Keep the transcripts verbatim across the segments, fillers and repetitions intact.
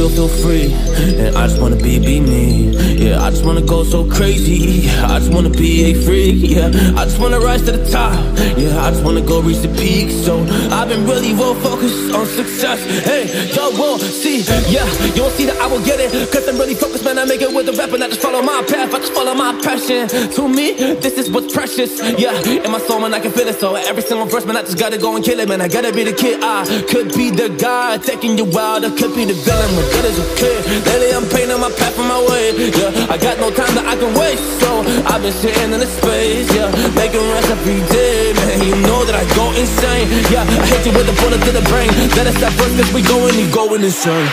feel, feel free. And I just wanna be, be me. Yeah, I just wanna go so crazy. I just wanna be a freak. Yeah, I just wanna rise to the top. Yeah, I just wanna go reach the peak. So I've been really well focused on success. Hey, y'all won't see. Yeah, you won't see that I will get it. Cause I'm really focused, man. I make it with the rap and I just follow my path. I just follow my passion. To me, this is what's precious. Yeah, in my soul, man, I can feel it. So every single verse, man, I just gotta go and kill it, man. I gotta be the kid. I could be the guy taking you wild. I could be the villain, but good as a kid. Lately, I'm painting my path on my way. Yeah, I got no time that I can waste. So I've been sitting in the space. Yeah, making rest every day, man. You know that I go insane. Yeah, I hit you with a bullet to the brain. Let us stop first, cause we going, you going insane.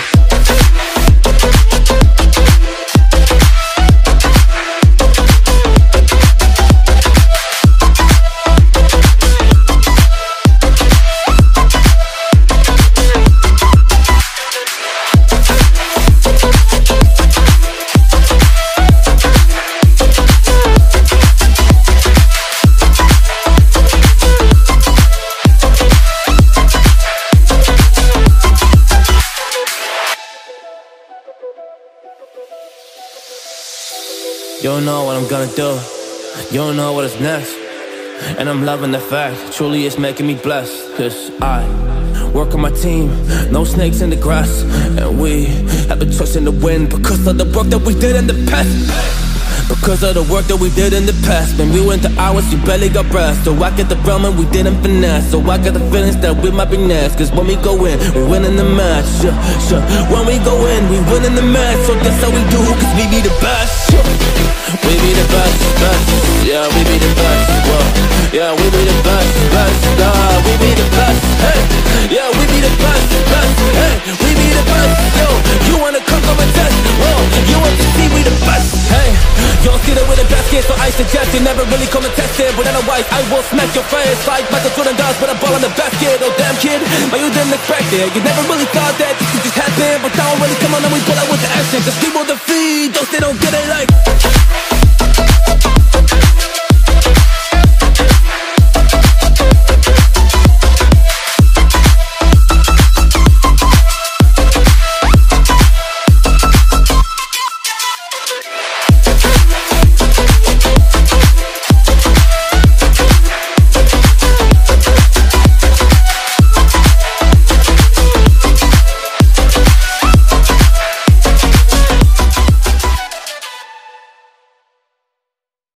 You don't know what I'm gonna do. You don't know what is next. And I'm loving the fact, truly it's making me blessed. Cause I work on my team, no snakes in the grass. And we have the trust in the wind because of the work that we did in the past. Because of the work that we did in the past. When we went to hours, you barely got breath. So I get the realm and we didn't finesse. So I got the feelings that we might be next. Cause when we go in, we win in the match. Sure, sure. When we go in, we win in the match. So that's how we do, cause we be the best. Sure. We be the best, best. Yeah, we be the best. Whoa. Yeah, we be the best, best. Nah, we be the best. Hey, yeah, we be the best, best. Hey, we be the best. Yo, you wanna come come and test? Whoa, you want to see we the best? Hey, you don't see that we're the best kids, so I suggest you never really come and test it. But otherwise, I will smack your face like Michael Jordan does with a ball in the basket. Oh damn kid, but you didn't expect it. You never really thought that this could just happen, but now really come on and we pull out with the action. Cause we will defeat those they don't get it like.